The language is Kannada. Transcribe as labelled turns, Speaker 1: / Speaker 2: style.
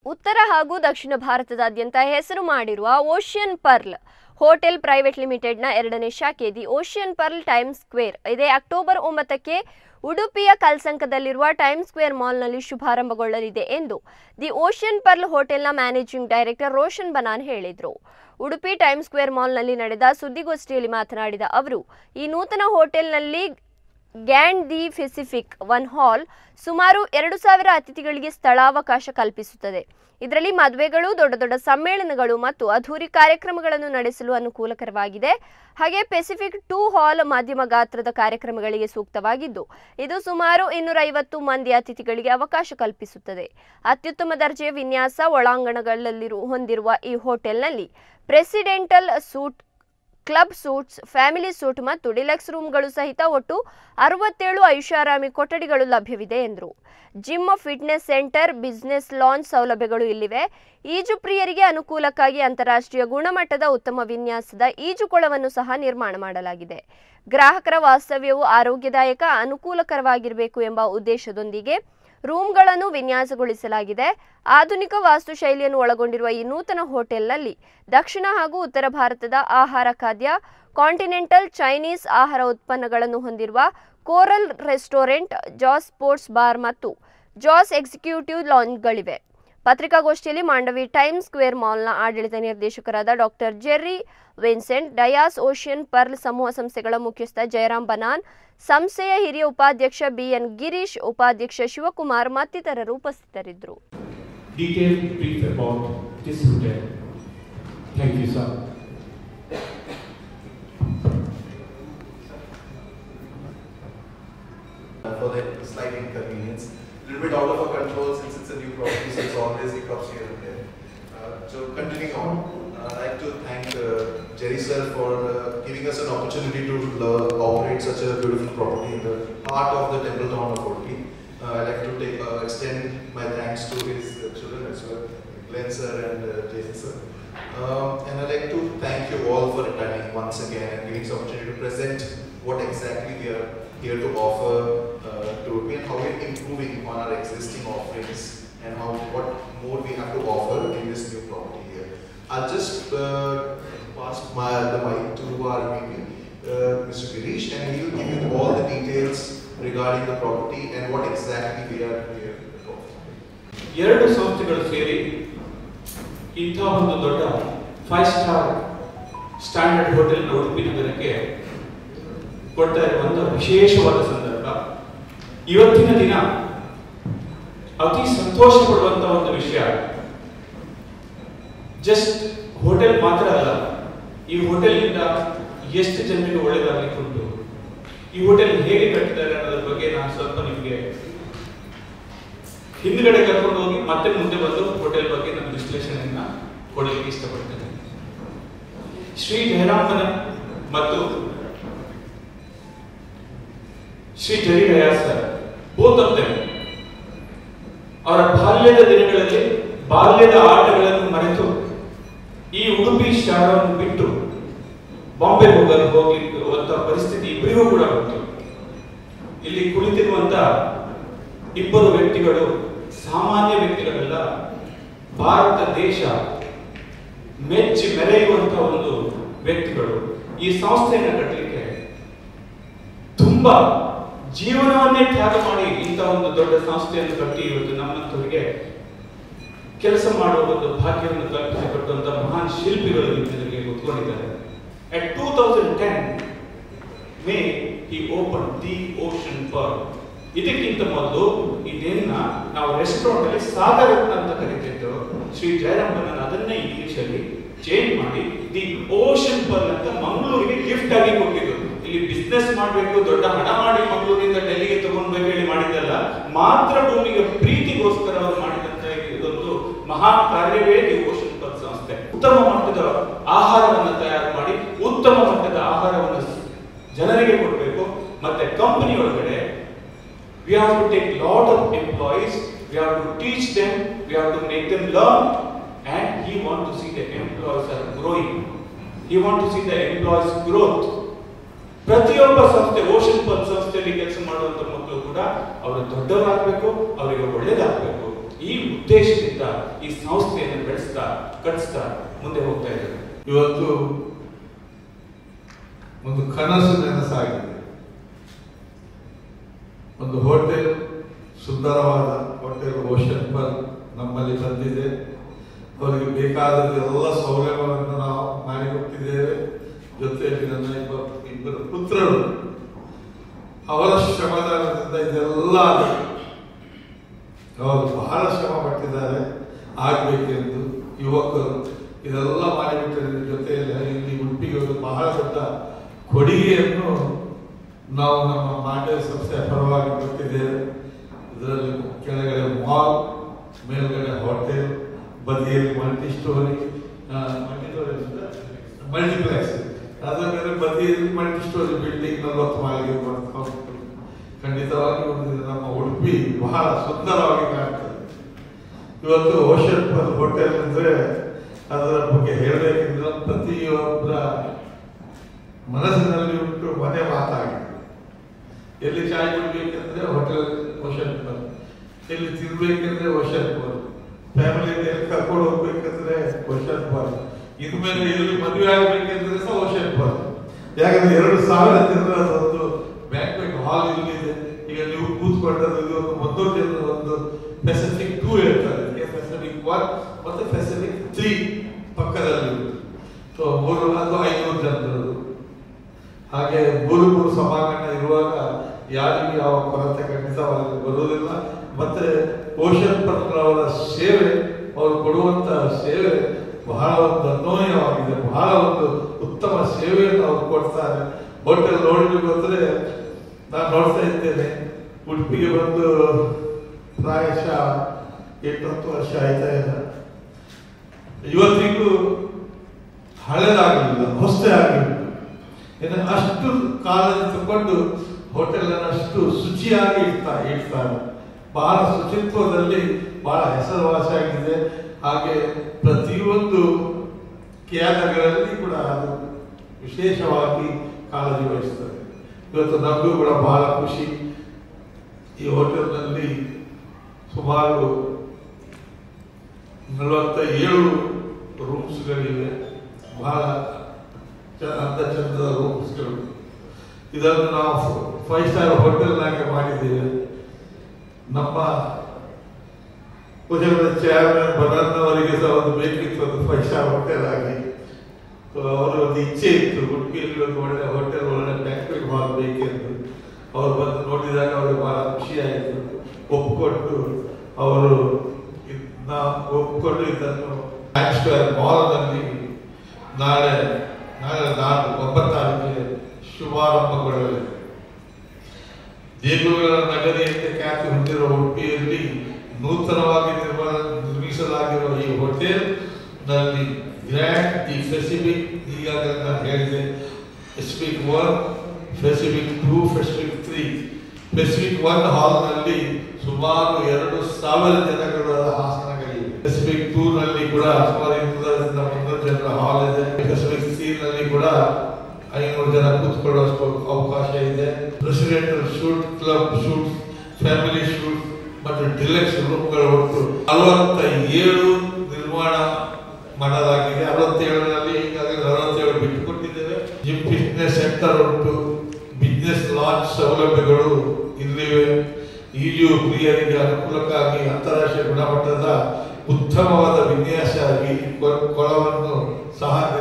Speaker 1: ಉತ್ತರ ಹಾಗೂ ದಕ್ಷಿಣ ಭಾರತದಾದ್ಯಂತ ಹೆಸರು ಮಾಡಿರುವ ಓಷಿಯನ್ ಪರ್ಲ್ ಹೋಟೆಲ್ ಪ್ರೈವೇಟ್ ಲಿಮಿಟೆಡ್ನ ಎರಡನೇ ಶಾಖೆ the Ocean Pearl Times Square ಇದೇ ಅಕ್ಟೋಬರ್ 9ಕ್ಕೆ ಉಡುಪಿಯ ಕಲ್ಸಂಕದಲ್ಲಿರುವ ಟೈಮ್ಸ್ ಸ್ಕ್ವೇರ್ ಮಾಲ್ನಲ್ಲಿ ಶುಭಾರಂಭಗೊಳ್ಳಲಿದೆ ಎಂದು ದಿ ಓಷಿಯನ್ ಪರ್ಲ್ ಹೋಟೆಲ್ನ ಮ್ಯಾನೇಜಿಂಗ್ ಡೈರೆಕ್ಟರ್ ರೋಷನ್ ಬನಾನ್ ಹೇಳಿದರು. ಉಡುಪಿ ಟೈಮ್ಸ್ ಸ್ಕ್ವೇರ್ ಮಾಲ್ನಲ್ಲಿ ನಡೆದ ಸುದ್ದಿಗೋಷ್ಠಿಯಲ್ಲಿ ಮಾತನಾಡಿದ ಅವರು, ಈ ನೂತನ ಹೋಟೆಲ್ನಲ್ಲಿ Grand the Pacific One hall ಸುಮಾರು 2000 ಅತಿಥಿಗಳಿಗೆ ಸ್ಥಳಾವಕಾಶ ಕಲ್ಪಿಸುತ್ತದೆ. ಇದರಲ್ಲಿ ಮದುವೆಗಳು, ದೊಡ್ಡ ದೊಡ್ಡ ಸಮ್ಮೇಳನಗಳು ಮತ್ತು ಅದ್ಧೂರಿ ಕಾರ್ಯಕ್ರಮಗಳನ್ನು ನಡೆಸಲು ಅನುಕೂಲಕರವಾಗಿದೆ. ಹಾಗೆ ಪೆಸಿಫಿಕ್ 2 ಹಾಲ್ ಮಧ್ಯಮ ಗಾತ್ರದ ಕಾರ್ಯಕ್ರಮಗಳಿಗೆ ಸೂಕ್ತವಾಗಿದ್ದು, ಇದು ಸುಮಾರು 250 ಮಂದಿ ಅತಿಥಿಗಳಿಗೆ ಅವಕಾಶ ಕಲ್ಪಿಸುತ್ತದೆ. ಅತ್ಯುತ್ತಮ ದರ್ಜೆಯ ವಿನ್ಯಾಸ ಒಳಾಂಗಣಗಳಲ್ಲಿ ಹೊಂದಿರುವ ಈ ಹೋಟೆಲ್ನಲ್ಲಿ presidential suite, club suites, family suite ಮತ್ತು ಡಿಲಕ್ಸ್ ರೂಮ್ಗಳು ಸಹಿತ ಒಟ್ಟು 67 ಐಷಾರಾಮಿ ಕೊಠಡಿಗಳು ಲಭ್ಯವಿದೆ ಎಂದರು. Gym, fitness centre, business lounge ಸೌಲಭ್ಯಗಳು ಇಲ್ಲಿವೆ. ಈಜು ಪ್ರಿಯರಿಗೆ ಅನುಕೂಲಕ್ಕಾಗಿ ಅಂತಾರಾಷ್ಟ್ರೀಯ ಗುಣಮಟ್ಟದ ಉತ್ತಮ ವಿನ್ಯಾಸದ ಈಜುಕೊಳವನ್ನು ಸಹ ನಿರ್ಮಾಣ ಮಾಡಲಾಗಿದೆ. ಗ್ರಾಹಕರ ವಾಸ್ತವ್ಯವು ಆರೋಗ್ಯದಾಯಕ, ಅನುಕೂಲಕರವಾಗಿರಬೇಕು ಎಂಬ ಉದ್ದೇಶದೊಂದಿಗೆ ರೂಮ್ಗಳನ್ನು ವಿನ್ಯಾಸಗೊಳಿಸಲಾಗಿದೆ. ಆಧುನಿಕ ವಾಸ್ತುಶೈಲಿಯನ್ನು ಒಳಗೊಂಡಿರುವ ಈ ನೂತನ ಹೋಟೆಲ್ನಲ್ಲಿ ದಕ್ಷಿಣ ಹಾಗೂ ಉತ್ತರ ಭಾರತದ ಆಹಾರ, ಖಾದ್ಯ, ಕಾಂಟಿನೆಂಟಲ್, ಚೈನೀಸ್ ಆಹಾರ ಉತ್ಪನ್ನಗಳನ್ನು ಹೊಂದಿರುವ Coral restaurant, Jazz sports bar ಮತ್ತು ಜಾಸ್ ಎಕ್ಸಿಕ್ಯೂಟಿವ್ ಲಾಂಜ್ಗಳಿವೆ. ಪತ್ರಿಕಾಗೋಷ್ಠಿಯಲ್ಲಿ ಮಾಂಡವಿ ಟೈಮ್ಸ್ ಸ್ಕ್ವೇರ್ ಮಾಲ್ನ ಆಡಳಿತ ನಿರ್ದೇಶಕರಾದ doctor Jerry Vincent, Dias Ocean Pearl ಸಮೂಹ ಸಂಸ್ಥೆಗಳ ಮುಖ್ಯಸ್ಥ ಜಯರಾಮ್ ಬನಾನ್, ಸಂಸ್ಥೆಯ ಹಿರಿಯ ಉಪಾಧ್ಯಕ್ಷ ಬಿಎನ್ ಗಿರೀಶ್, ಉಪಾಧ್ಯಕ್ಷ ಶಿವಕುಮಾರ್ ಮತ್ತಿತರರು ಉಪಸ್ಥಿತರಿದ್ದರು.
Speaker 2: For the slight inconvenience, a little bit out of our control since it's a new property, so it's always hiccups here and there. So continuing on, I'd like to thank Jerry sir for giving us an opportunity to operate such a beautiful property in the heart of the temple town of Udupi. I'd like to extend my thanks to his children as well, Glenn sir and Jason sir. And I'd like to thank you all for attending once again and giving us the opportunity to present what exactly we are here to offer to Udupi and how we're improving on our existing offerings and what more we have to offer in this new property here. I'll just pass the mic to our VP, Mr. Girish, and he will give you all the details regarding the property and what exactly we are here to offer.
Speaker 3: ಎರಡು ಸಂಸ್ಥೆಗಳು ಸೇರಿ ಇಂಥ ಒಂದು ದೊಡ್ಡ 5-star ಸ್ಟ್ಯಾಂಡರ್ಡ್ ಹೋಟೆಲ್ ಉಡುಪಿ ನಗರಕ್ಕೆ ಕೊಡ್ತಾ ಇರುವಂತಹ ವಿಶೇಷವಾದ ಸಂದರ್ಭ. ಇವತ್ತಿನ ದಿನ ಅತಿ ಸಂತೋಷ ಪಡುವಂತಹ ಒಂದು ವಿಷಯ, ಜಸ್ಟ್ ಹೋಟೆಲ್ ಮಾತ್ರ ಅಲ್ಲ, ಈ ಹೋಟೆಲ್ನಿಂದ ಎಷ್ಟು ಜನರಿಗೆ ಒಳ್ಳೆಯದಾಗಲಿಕ್ಕೆ ಉಂಟು, ಈ ಹೋಟೆಲ್ ಹೇಗೆ ಕಟ್ಟಿದ್ದಾರೆ ಅನ್ನೋದ್ರ ಬಗ್ಗೆ ನಾನು ಸ್ವಲ್ಪ ನಿಮಗೆ ಹಿಂದ್ಗಡೆ ಕರ್ಕೊಂಡು ಹೋಗಿ ಮತ್ತೆ ಮುಂದೆ ಬಂದು ಹೋಟೆಲ್ ಬಗ್ಗೆ ನನ್ನ ವಿಶ್ಲೇಷಣೆಯನ್ನ ಕೊಡಲಿಕ್ಕೆ ಇಷ್ಟಪಡ್ತೇನೆ. ಶ್ರೀ ಜಯರಾಮ್ ಬನಾನ್ ಮತ್ತು Shri Jerry Dias sir, both of them ಅವರ ಬಾಲ್ಯದ ದಿನಗಳಲ್ಲಿ ಬಾಲ್ಯದ ಆಟಗಳನ್ನು ಮರೆತು ಈ ಉಡುಪಿ ಶಹರವನ್ನು ಬಿಟ್ಟು ಬಾಂಬೆ ಹೋಗ್ಲಿಕ್ಕೆ ಪರಿಸ್ಥಿತಿ ಇಬ್ಬರಿಗೂ ಕೂಡ ಬಂತು. ಇಲ್ಲಿ ಕುಳಿತಿರುವಂತ ಇಬ್ಬರು ವ್ಯಕ್ತಿಗಳು ಸಾಮಾನ್ಯ ವ್ಯಕ್ತಿಗಳೆಲ್ಲ, ಭಾರತ ದೇಶ ಮೆಚ್ಚಿ ಮೆರೆಯುವಂತಹ ಒಂದು ವ್ಯಕ್ತಿಗಳು. ಈ ಸಂಸ್ಥೆಯನ್ನು ಕಟ್ಟಲಿಕ್ಕೆ ತುಂಬಾ ಜೀವನವನ್ನೇ ತ್ಯಾಗ ಮಾಡಿ ಇಂಥ ಒಂದು ದೊಡ್ಡ ಸಂಸ್ಥೆಯನ್ನು ಕಟ್ಟಿ ಇವತ್ತು ನಮ್ಮಂತವರಿಗೆ ಕೆಲಸ ಮಾಡುವ ಒಂದು ಭಾಗ್ಯವನ್ನು ಕಲ್ಪಿಸಿಕೊಟ್ಟಂತ ಮಹಾನ್ ಶಿಲ್ಪಿಗಳು ನಿಮಗೆ ಗೊತ್ತಿದ್ದಾರೆ. At 2010 May he opened the Ocean Pearl. ಇದಕ್ಕಿಂತ ಮೊದಲು ಇದನ್ನ ನಾವು ರೆಸ್ಟೋರೆಂಟ್ ಅಲ್ಲಿ ಸಾಗರ ಅಂತ ಕರೀತಿದ್ದು, ಶ್ರೀ ಜಯರಾಮ್ ಬನಾನ್ ಅದನ್ನೇ ಇಂಗ್ಲಿಷ್ ಅಲ್ಲಿ ಚೇಂಜ್ ಮಾಡಿ ದಿ ಓಷನ್ ಪರ್ಲ್ ಅಂತ ಮಂಗಳೂರಿಗೆ ಗಿಫ್ಟ್ ಆಗಿ ಕೊಟ್ಟಿದ್ದು. ಇಲ್ಲಿ ಬಿಸ್ನೆಸ್ ಮಾಡಬೇಕು, ದೊಡ್ಡ ಹಣ ಮಾಡಿ ಮಂಗಳೂರಿನಿಂದ ಡೆಲ್ಲಿಗೆ ತಗೊಂಡ್ಬೇಕು ಹೇಳಿ ಮಾಡಿದ್ದಲ್ಲ, ಮಾತ್ರ ಭೂಮಿಗೆ ಪ್ರೀತಿಗೋಸ್ಕರ ಅವರು ಮಾಡಿದಂತ ಇದೊಂದು ಮಹಾನ್ ಕಾರ್ಯವೇ ದಿ ಓಷನ್ ಪರ್ಲ್ ಸಂಸ್ಥೆ. ಉತ್ತಮ ಮಟ್ಟದ ಆಹಾರವನ್ನು ತಯಾರು ಮಾಡಿ ಉತ್ತಮ ಮಟ್ಟದ ಆಹಾರವನ್ನು ಜನರಿಗೆ ಕೊಡಬೇಕು. ಮತ್ತೆ ಕಂಪನಿ ಒಳಗಡೆ we have to take lot of employees, we have to teach them, we have to make them learn, and he want to see the employees are growing, he want to see the employees growth. ಪ್ರತಿಯೊಬ್ಬ ಸಂಸ್ಥೆ, ಓಷನ್ ಪರ್ಲ್ ಸಂಸ್ಥೆಯಲ್ಲಿ ಕೆಲಸ ಮಾಡುವಂತ ಮಕ್ಕಳು ಕೂಡ ಅವರು ದೊಡ್ಡವರಾಗಬೇಕು, ಅವರಿಗೆ ಒಳ್ಳೇದಾಗಬೇಕು. ಈ ಉದ್ದೇಶದಿಂದ ಈ ಸಂಸ್ಥೆಯನ್ನು ಬೆಳೆಸ್ತಾ ಕಟ್ಟಿಸ್ತಾ ಮುಂದೆ ಹೋಗ್ತಾ ಇದ್ದಾರೆ.
Speaker 4: ಇವತ್ತು ಒಂದು ಕನಸು ನನಸಾಗಿದೆ. ಒಂದು ಹೋಟೆಲ್, ಸುಂದರವಾದ ಹೋಟೆಲ್ ಓಷನ್ ಪರ್ಲ್ ನಮ್ಮಲ್ಲಿ ಬಂದಿದೆ. ಅವರಿಗೆ ಬೇಕಾದ ಎಲ್ಲ ಸೌಲಭ್ಯವನ್ನು ನಾವು ಮಾಡಿಕೊಟ್ಟಿದ್ದೇವೆ. ಜೊತೆಯಲ್ಲಿ ನನ್ನ ಇಬ್ಬರು ಪುತ್ರರು ಅವರ ಶ್ರಮದಾನದಿಂದ ಇದೆಲ್ಲ ಅವರು ಬಹಳ ಶ್ರಮ ಪಟ್ಟಿದ್ದಾರೆ ಆಗಬೇಕೆಂದು. ಯುವಕರು ಇದೆಲ್ಲ ಮಾಡಿಬಿಟ್ಟಿದ್ದಾರೆ. ಜೊತೆಯಲ್ಲಿ ಇಲ್ಲಿ ಉಡುಪಿಗೆ ಒಂದು ಬಹಳ ದೊಡ್ಡ ಕೊಡುಗೆಯನ್ನು ನಾವು ನಮ್ಮ ಮಾಂಡವ ಸಂಸ್ಥೆಯ ಪರವಾಗಿ ಕೊಟ್ಟಿದ್ದೇವೆ. ಇದರಲ್ಲಿ ಕೆಳಗಡೆ ಮಾಲ್, ಮೇಲ್ಗಡೆ ಹೋಟೆಲ್, ಬದಿಯಲ್ಲಿ ಮಲ್ಟಿಪ್ಲೆಕ್ಸ್, ಅದರ ಮೇಲೆ ಬದಿಯಲ್ಲಿ ಮಲ್ಟಿ ಸ್ಟೋರಿ ಬಿಲ್ಡಿಂಗ್ 40 ಮಾಳಿಗೆ ಬರ್ತಾ ಉಂಟು. ಖಂಡಿತವಾಗಿ ನಮ್ಮ ಉಡುಪಿ ಬಹಳ ಸುಂದರವಾಗಿ ಕಾಣ್ತದೆ. ಇವತ್ತು ಓಷನ್ ಪರ್ಲ್ ಹೋಟೆಲ್ ಅಂದ್ರೆ ಅದರ ಬಗ್ಗೆ ಹೇಳಬೇಕಿದ್ರೆ ಪ್ರತಿಯೊಬ್ಬರ ಮನಸ್ಸಿನಲ್ಲಿ ಉಂಟು ಮನೆ ಮಾತಾಗಿದೆ. ಎಲ್ಲಿ ಚಾಯ್ ಕುಡಿಬೇಕಂದ್ರೆ ಹೋಟೆಲ್ ಓಷನ್ ಪರ್ಲ್, ಎಲ್ಲಿ ತಿನ್ಬೇಕಂದ್ರೆ ಓಷನ್ ಪರ್ಲ್, ಫ್ಯಾಮಿಲಿಯಲ್ಲಿ ಕರ್ಕೊಂಡು ಹೋಗ್ಬೇಕಂದ್ರೆ ಓಷನ್ ಪರ್ಲ್, ಇನ್ಮೇಲೆ ಎಲ್ಲಿ ಮದುವೆ ಆಗ್ಬೇಕಂದ್ರೆ ಸಹ ಓಷನ್ ಪರ್ಲ್. ಯಾಕಂದ್ರೆ 2000 ಜನರ ಒಂದು ಬ್ಯಾಂಕ್ವೆಟ್ ಹಾಲ್ ಇಲ್ಲಿದೆ. ಈಗ ನೀವು ಕೂತ್ಕೊಂಡದ್ದು ಇದು ಒಂದು 300 ಜನರ ಒಂದು ಪೆಸಿಫಿಕ್ 2 ಇರ್ತದೆ, ಪೆಸಿಫಿಕ್ 1 ಮತ್ತು ಪೆಸಿಫಿಕ್ 3 ಪಕ್ಕದಲ್ಲಿ. ಸೊ 300-500 ಜನರದು. ಹಾಗೆ 3 ಸಭಾಂಗಣ ಇರುವಾಗ ಯಾರಿಗೂ ಯಾವ ಕೊರತೆ ಖಂಡಿತವಾಗಿ ಬರುವುದಿಲ್ಲ. ಮತ್ತೆ ಓಷನ್ ಪರ್ಲ್ ಅವರ ಸೇವೆ, ಅವರು ಕೊಡುವಂತ ಸೇವೆ ಬಹಳ ಒಂದು ಅನ್ವಯವಾಗಿದೆ. ಬಹಳ ಒಂದು ಉತ್ತಮ ಸೇವೆಯನ್ನು ಅವರು ಕೊಡ್ತಾರೆ. ಹೋಟೆಲ್ ನೋಡಬೇಕು ಅಂದ್ರೆ ನಾನು ನೋಡ್ತಾ ಇದ್ದೇನೆ. ಉಡುಪಿಗೆ ಬಂದು ಪ್ರಾಯಶಃ 8-10 ವರ್ಷ ಆಯ್ತಾ ಇಲ್ಲ. ಇವತ್ತಿಗೂ ಹಳೆದಾಗಲಿಲ್ಲ, ಹೊಸದೇ ಆಗಲಿಲ್ಲ. ಇನ್ನು ಅಷ್ಟು ಕಾಲದಲ್ಲಿ ತಗೊಂಡು ಹೋಟೆಲ್ ಅನ್ನು ಅಷ್ಟು ಶುಚಿಯಾಗಿ ಇಡ್ತಾರೆ. ಬಹಳ ಶುಚಿತ್ವದಲ್ಲಿ ಬಹಳ ಹೆಸರುವಾಸಿಯಾಗಿದೆ. ಹಾಗೆ ಪ್ರತಿಯೊಂದು ಕೇಂದ್ರಗಳಲ್ಲಿ ಕೂಡ ಅದು ವಿಶೇಷವಾಗಿ ಕಾಳಜಿ ವಹಿಸ್ತದೆ. ಇವತ್ತು ನಮಗೂ ಕೂಡ ಬಹಳ ಖುಷಿ. ಈ ಹೋಟೆಲ್ನಲ್ಲಿ ಸುಮಾರು 47 ರೂಮ್ಸ್ಗಳಿವೆ. ಬಹಳ ಅಂದ ಚಂದದ ರೂಮ್ಸ್ಗಳು. ಇದನ್ನು ನಾವು 5 ಸ್ಟಾರ್ ಹೋಟೆಲ್ನಾಗೆ ಮಾಡಿದ್ದೇವೆ. ನಮ್ಮ ಚೇರ್ಮನ್ ಬದನ್ನವರಿಗೆ ಸಹ ಒಂದು ಬೇಕಿತ್ತು, ಒಂದು 5 ಸ್ಟಾರ್ ಹೋಟೆಲ್ ಆಗಿ. ಅವರ ಒಂದು ಇಚ್ಛೆ ಇತ್ತು, ಉಡುಪಿಯಲ್ಲಿ ಒಂದು ಒಳ್ಳೆ ಹೋಟೆಲ್, ಒಳ್ಳೆ ಬ್ಯಾಂಕ್ವೆಟ್ ಹಾಲ್ ಬೇಕೆಂದು. ಅವರು ಬಂದು ನೋಡಿದಾಗ ಅವರಿಗೆ ಬಹಳ ಖುಷಿಯಾಯಿತು. ಒಪ್ಪಿಕೊಂಡು ಅವರು ಒಪ್ಪಿಕೊಂಡು ಇದನ್ನು ಬ್ಯಾಂಕ್ ಸ್ಕ್ವೇರ್ ಮಾಲ್ನಲ್ಲಿ ನಾಳೆ 9 ತಾರೀಕಿಗೆ ಶುಭಾರಂಭಗೊಳ್ಳಲಿದೆ. ದೇಗುಲಗಳ ನಗರಿಯಂತೆ ಖ್ಯಾತಿ ಹೊಂದಿರುವ ಉಡುಪಿಯಲ್ಲಿ ನೂತನವಾಗಿ ನಿರ್ಮಿಸಲಾಗಿರುವ ಈ ಹೋಟೆಲ್ ನಲ್ಲಿ ಗ್ರ್ಯಾಂಡ್ ದಿ ಪೆಸಿಫಿಕ್, ಈಗಾಗಲೇ ನಾನು ಹೇಳಿದೆ, Pacific 1, Pacific 2, Pacific 3. Pacific 1 hall ನಲ್ಲಿ ಸುಮಾರು 2000 ಜನಗಳ ಆಸನಗಳಿವೆ. ಪೆಸಿಫಿಕ್ 2 ನಲ್ಲಿ ಕೂಡ ಸುಮಾರು 200-300 ಜನರ ಹಾಲ್ ಇದೆ. ಪೆಸಿಫಿಕ್ 3 ನಲ್ಲಿ ಕೂಡ 500 ಜನ ಕೂತ್ಕೊಳ್ಳುವಷ್ಟು ಅವಕಾಶ ಇದೆ. Presidential suite, club suite, family suite ಮತ್ತು ಡಿಲೆಕ್ಸ್ ರೂಮ್ಗಳು ಒಟ್ಟು 47 ನಿರ್ಮಾಣ ಮಾಡಲಾಗಿದೆ. 67ರಲ್ಲಿ ಈಗಾಗಲೇ 47 ಬಿಟ್ಟುಕೊಟ್ಟಿದ್ದೇವೆ. ಜಿಮ್, ಫಿಟ್ನೆಸ್ ಸೆಂಟರ್ ಉಂಟು. ಬಿಸ್ನೆಸ್ ಲಾಂಚ್ ಸೌಲಭ್ಯಗಳು ಇಲ್ಲಿವೆ. ಈಜು ಪ್ರಿಯರಿಗೆ ಅನುಕೂಲಕ್ಕಾಗಿ ಅಂತಾರಾಷ್ಟ್ರೀಯ ಗುಣಮಟ್ಟದ ಉತ್ತಮವಾದ ವಿನ್ಯಾಸ ಕೊಳವನ್ನು ಸಹ